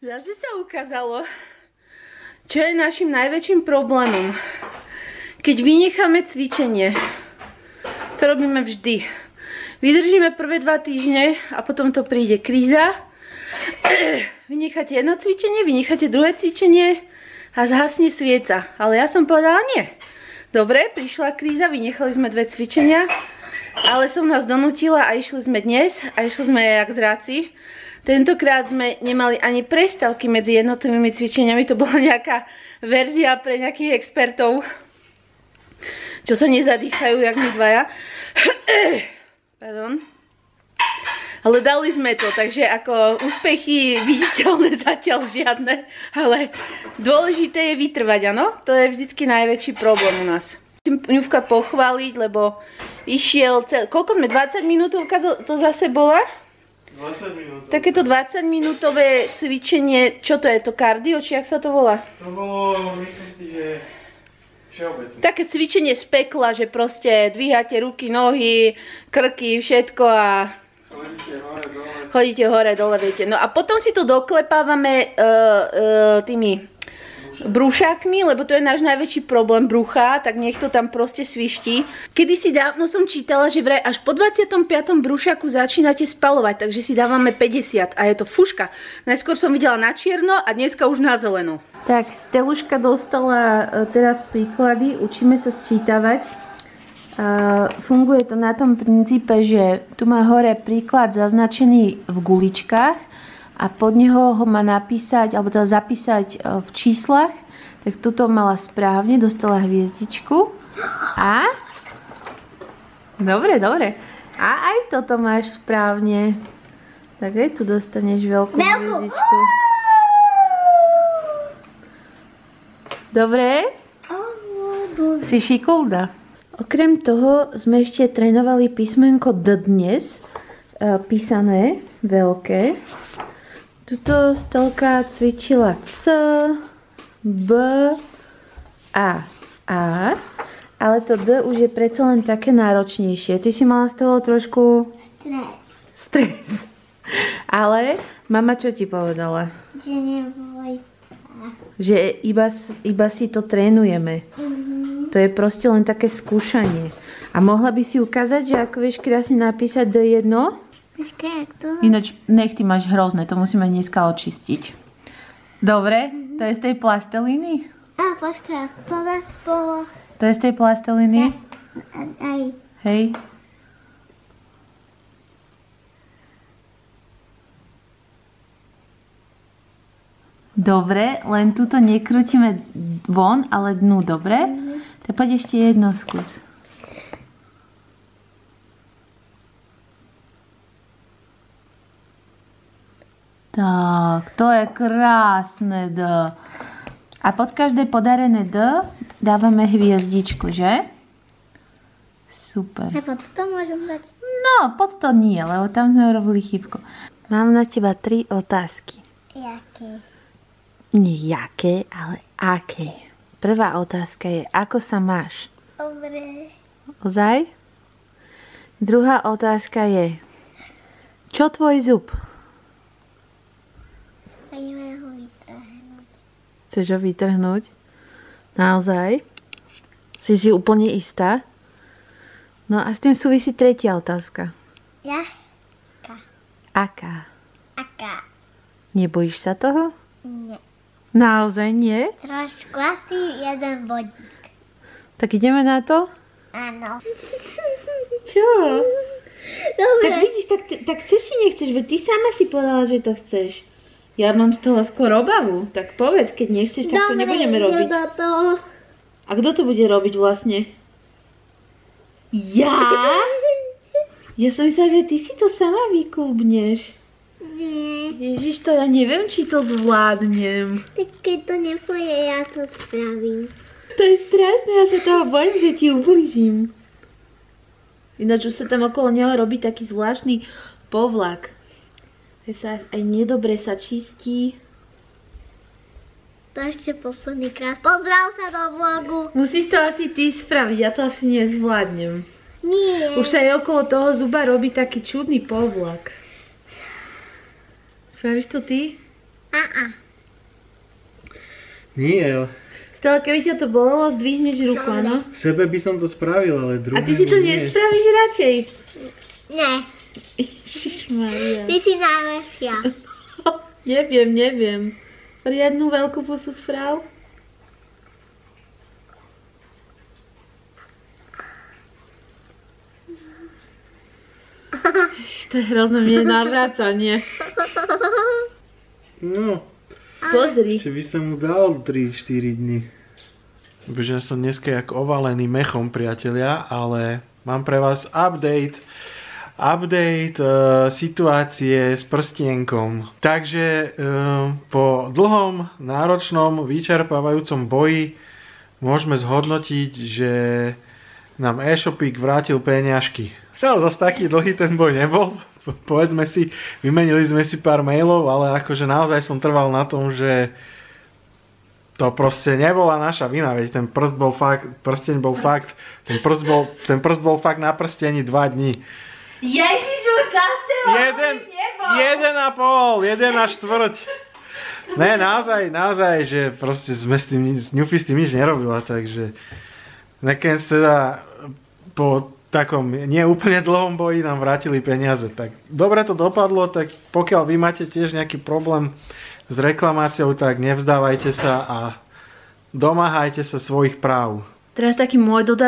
Zase sa ukázalo, čo je našim najväčším problémom. Keď vynecháme cvičenie, to robíme vždy. Vydržíme prvé 2 týždne a potom to príde kríza. Vynecháte jedno cvičenie, vynecháte druhé cvičenie a zhasne svieca. Ale ja som povedala nie. Dobre, prišla kríza, vynechali sme 2 cvičenia, ale som nás donútila a išli sme dnes a išli sme jak dráci. Tentokrát sme nemali ani prestávky medzi jednotlivými cvičeniami, to bola nejaká verzia pre nejakých expertov, čo sa nezadýchajú, jak my dvaja. Pardon. Ale dali sme to, takže ako úspechy viditeľné zatiaľ žiadne, ale dôležité je vytrvať, áno? To je vždycky najväčší problém u nás. Musím Ňuvka pochváliť, lebo išiel koľko sme, 20 minútovka to zase bola? 20 minút. Takéto 20 minútové cvičenie, čo to je, to kardio, či jak sa to volá? To bolo, myslím si, že všeobecné. Také cvičenie z pekla, že proste dvíhate ruky, nohy, krky, všetko a chodíte hore, dole, viete. No a potom si to doklepávame tými brúšakmi, lebo to je náš najväčší problém brucha, tak nech to tam proste sviští. Kedysi dávno som čítala, že vraj až po 25. brúšaku začínate spalovať, takže si dávame 50 a je to fuška. Najskôr som videla na čierno a dneska už na zeleno. Tak, Steluška dostala teraz príklady, učíme sa sčítavať. Funguje to na tom princípe, že tu má hore príklad zaznačený v guličkách a pod neho ho má napísať, alebo teda zapísať v číslach. Tak tuto mala správne, dostala hviezdičku. A? Dobre, dobre. A aj toto máš správne. Tak aj tu dostaneš veľkú hviezdičku. Dobre? Si šikovná. Okrem toho sme ešte trénovali písmenko D dnes. Písané, veľké. Tuto Stelka cvičila C, B, A, ale to D už je predsa len také náročnejšie. Ty si mala z toho trošku... Stres. Ale mama čo ti povedala? Že neboj sa. Že iba si to trénujeme. To je proste len také skúšanie. A mohla by si ukázať, že ako vieš krásne napísať D1? Počkaj, jak to? Ináč, nech ty máš hrozné, to musíme dneska očistiť. Dobre? To je z tej plasteliny? A počkaj, to zase bolo... To je z tej plasteliny? Aj. Hej. Dobre, len túto nekrútime von, ale dnu, dobre? Tak poď ešte jedno skús. Tak, to je krásne D. A pod každé podarené D dávame hviezdičku, že? Super. A pod to môžem dať? No, pod to nie, lebo tam sme urobili chybku. Mám na teba 3 otázky. Jaké? Nie jaké, ale aké. Prvá otázka je, ako sa máš? Dobre. Ozaj? Druhá otázka je, čo tvoj zub? Ideme ho vytrhnúť. Chceš ho vytrhnúť? Naozaj? Si úplne istá? No a s tým súvisí tretia otázka. Jaká? Aká? Aká? Nebojíš sa toho? Nie. Naozaj nie? Trošku, asi jeden bodík. Tak ideme na to? Áno. Čo? Dobre. Tak vidíš, tak chceš či nechceš? Veď ty sama si povedala, že to chceš. Ja mám z toho skôr obavu. Tak povedz, keď nechceš, tak to nebudeme robiť. Dobre, do toho. A kto to bude robiť vlastne? Ja? Ja som myslela, že ty si to sama vyklubneš. Nie. Ježiš, to ja neviem, či to zvládnem. Tak keď to nepôjde, ja to spravím. To je strašné, ja sa toho bojím, že ti ublížim. Ináč už sa tam okolo neho robí taký zvláštny povlak. Sa aj nedobre sa čistí. To ešte posledný krát. Pozdrav sa do vlogu. Musíš to asi ty spraviť, ja to asi nezvládnem. Nie. Už sa aj okolo toho zuba robí taký čudný povlak. Spravíš to ty? Nie, Stále, keby ťa to bolelo, zdvihneš ruku, áno? sebe by som to spravil, ale A druhému ty si to nie. nespravíš radšej? Ne, Ježišmaria. ty si najlepšia. Neviem. Riadnu veľkú pusu správ? To je hrozné mne navrácanie. No, Pozri. ešte by som mu dal 3-4 dny. Bože, ja som dneska jak ovalený mechom, priatelia, ale mám pre vás update situácie s prstienkom. Takže po dlhom, náročnom, vyčerpávajúcom boji môžeme zhodnotiť, že nám e-shopík vrátil peňažky. Zase taký dlhý ten boj nebol. Povedzme si, vymenili sme si pár mailov, ale akože naozaj som trval na tom, že to proste nebola naša vina, veď ten prsteň bol fakt na prstení 2 dní. Ježiš, už zase jeden a štvrť. Ne, naozaj, že proste sme s tým, Newfie s tým nič nerobila, takže nakoniec teda po takom neúplne dlhom boji nám vrátili peniaze. Tak dobre to dopadlo, tak pokiaľ vy máte tiež nejaký problém s reklamáciou, tak nevzdávajte sa a domáhajte sa svojich práv. Teraz taký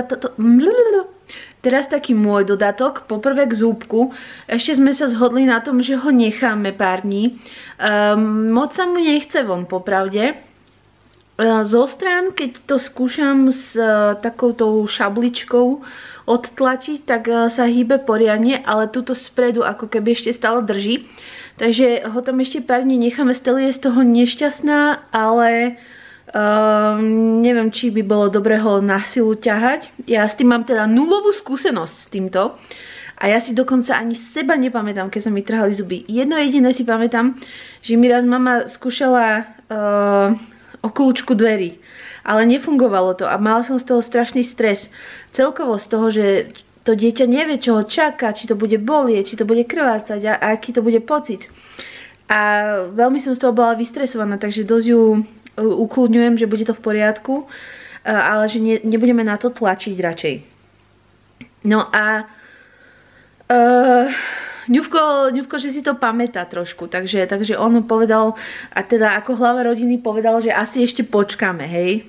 môj dodatok, poprvé k zúbku. Ešte sme sa zhodli na tom, že ho necháme pár dní. Moc sa mu nechce von, popravde. Zo strán, keď to skúšam s takoutou šabličkou odtlačiť, tak sa hýbe poriadne, ale tuto spredu ako keby ešte stále drží. Takže ho tam ešte pár dní necháme. Steli je z toho nešťastná, ale neviem, či by bolo dobré ho na silu ťahať. Ja s tým mám teda nulovú skúsenosť s týmto. A ja si dokonca ani seba nepamätám, keď sa mi trhali zuby. Jedno jediné si pamätám, že mi raz mama skúšala o kľúčku dverí. Ale nefungovalo to a mala som z toho strašný stres. Celkovo z toho, že to dieťa nevie, čo ho čaká, či to bude bolieť, či to bude krvácať a aký to bude pocit. A veľmi som z toho bola vystresovaná, takže dosť ju ukľudňujem, že bude to v poriadku, ale že nebudeme na to tlačiť radšej. No a Ňufko, že si to pamätá trošku, takže on povedal, a teda ako hlava rodiny povedal, že asi ešte počkáme, hej.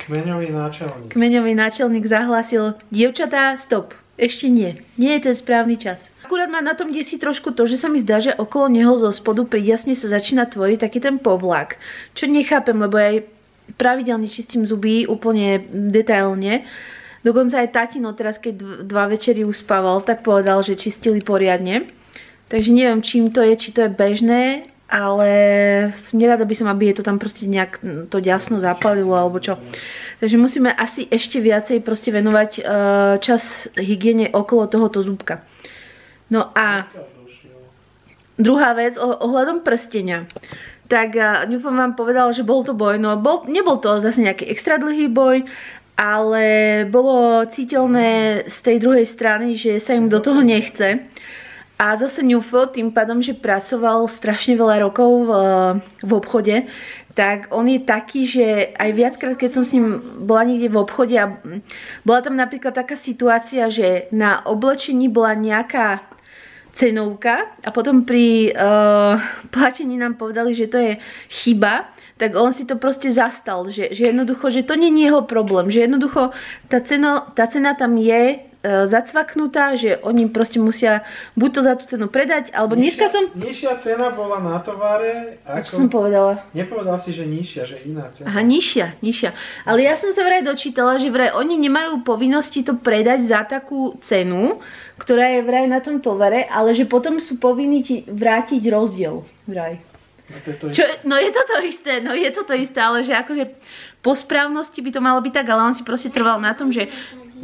Kmeňový náčelník zahlásil, dievčatá, stop, ešte nie je ten správny čas. Akurát ma na tom desí trošku to, že sa mi zdá, že okolo neho zo spodu príjasne sa začína tvoriť taký ten povlak, čo nechápem, lebo aj pravidelne čistím zuby úplne detailne. Dokonca aj tatino teraz, keď 2 večery uspával, tak povedal, že čistili poriadne. Takže neviem, čím to je, či to je bežné, ale nerada by som, aby je to tam proste nejak to ďasno zapalilo alebo čo. Takže musíme asi ešte viacej proste venovať čas hygiene okolo tohoto zúbka. No a druhá vec ohľadom prstenia. Tak Ňufo vám povedal, že bol to boj. No nebol to zase nejaký extra dlhý boj, ale bolo citeľné z tej druhej strany, že sa im do toho nechce. A zase Ňufo, tým pádom, že pracoval strašne veľa rokov v obchode, tak on je taký, že aj viackrát, keď som s ním bola niekde v obchode a bola tam napríklad taká situácia, že na oblečení bola nejaká cenovka a potom pri platení nám povedali, že to je chyba, tak on si to proste zastal, že jednoducho, že to nie je jeho problém, že jednoducho tá cena tam je zacvaknutá, že oni proste musia buď to za tú cenu predať, alebo dneska som... Nižšia cena bola na tovare. A čo som povedala? Nepovedal si, že nižšia, že iná cena. Aha, nižšia. Ale ja som sa vraj dočítala, že vraj oni nemajú povinnosti to predať za takú cenu, ktorá je vraj na tom tovare, ale že potom sú povinní ti vrátiť rozdiel. Vraj. No je to to isté, ale že akože po správnosti by to malo byť tak, ale on si proste trval na tom, že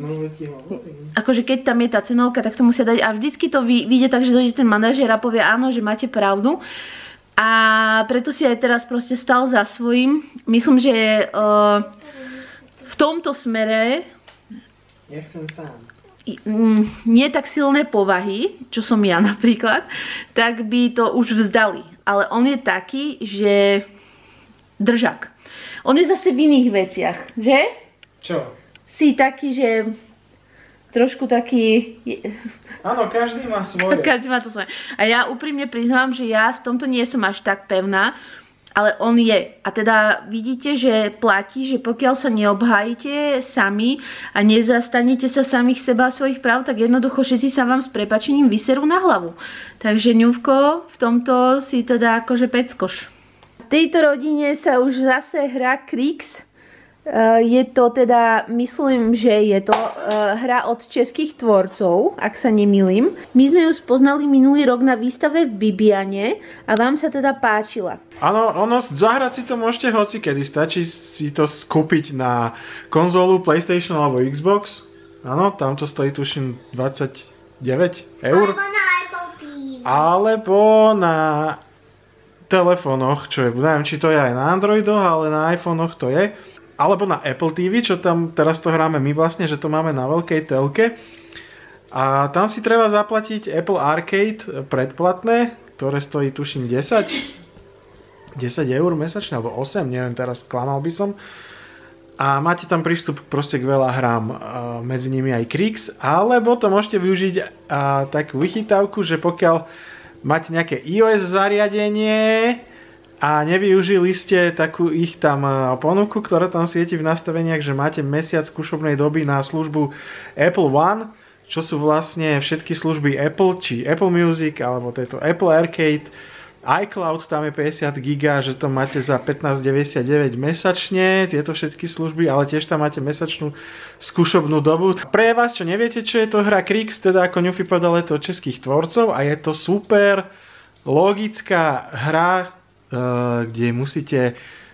akože keď tam je tá cenovka, tak to musia dať a vždycky to vyjde tak, že dojde ten manažér a povie áno, že máte pravdu a preto si aj teraz proste stal za svojím. Myslím, že v tomto smere nie tak silné povahy, čo som ja napríklad, tak by to už vzdali. ale on je taký, že držak. On je zase v iných veciach, že? Čo? Si taký, že trošku taký... Áno, každý má svoje. Každý má to svoje. A ja úprimne priznávam, že ja v tomto nie som až tak pevná, ale on je. A teda vidíte, že platí, že pokiaľ sa neobhájite sami a nezastanete sa samých seba a svojich práv, tak jednoducho všetci sa vám s prepáčením vyserú na hlavu. Takže ňuvko, v tomto si teda akože peckoš. V tejto rodine sa už zase hrá Krix. Je to teda, myslím, že je to hra od českých tvorcov, ak sa nemýlim. My sme ju spoznali minulý rok na výstave v Bibiane a vám sa teda páčila. Áno, zahrať si to môžete hocikedy, stačí si to skúpiť na konzolu, PlayStation alebo Xbox. Áno, tam to stojí tuším 29 eur. Alebo na Apple TV. Alebo na telefónoch, čo je, neviem, či to je aj na Androidoch, ale na iPhonech to je. Alebo na Apple TV, čo tam teraz to hráme my vlastne, že to máme na veľkej telke. A tam si treba zaplatiť Apple Arcade predplatné, ktoré stojí tuším 10 eur mesačne, alebo 8, neviem, teraz klamal by som. A máte tam prístup proste k veľa hrám, medzi nimi aj Krix, alebo to môžete využiť takú vychytávku, že pokiaľ máte nejaké iOS zariadenie a nevyužili ste takú ich tam ponuku, ktorá tam svieti v nastaveniach, že máte mesiac skúšobnej doby na službu Apple One, čo sú vlastne všetky služby Apple, či Apple Music, alebo tejto Apple Arcade, iCloud, tam je 50 GB, že to máte za 15,99 mesačne, tieto všetky služby, ale tiež tam máte mesačnú skúšobnú dobu. Pre vás, čo neviete, čo je to hra Krix, teda ako Ňufi povedal, je to českých tvorcov a je to super logická hra, kde musíte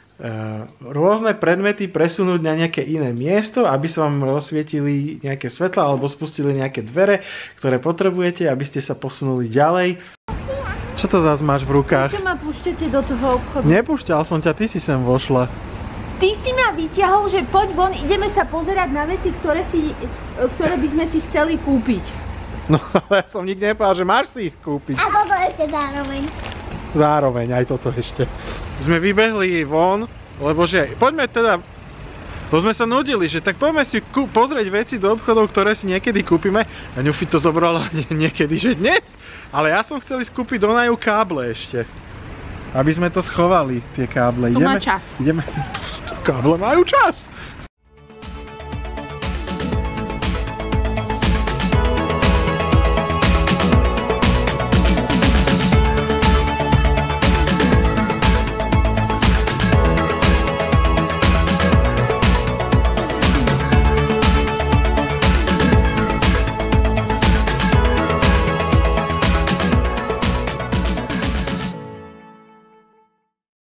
rôzne predmety presunúť na nejaké iné miesto, aby sa vám rozsvietili nejaké svetla alebo spustili nejaké dvere, ktoré potrebujete, aby ste sa posunuli ďalej. Čo to zás máš v rukách? Prečo ma púšťate do toho obchodu? Nepúšťal som ťa, ty si sem vošla. Ty si ma vyťahol, že poď von, ideme sa pozerať na veci, ktoré by sme si chceli kúpiť. No ale ja som nikde nepovedal, že máš si ich kúpiť. A toto ešte zároveň. Zároveň, aj toto ešte. Sme vybehli von, lebo že poďme teda, lebo sme sa nudili, že tak poďme si pozrieť veci do obchodov, ktoré si niekedy kúpime. A Ňufi to zobrala niekedy, že dnes. Ale ja som chcel skúpiť do Naju káble ešte. Aby sme to schovali, tie káble. To má čas. Ideme. Káble majú čas.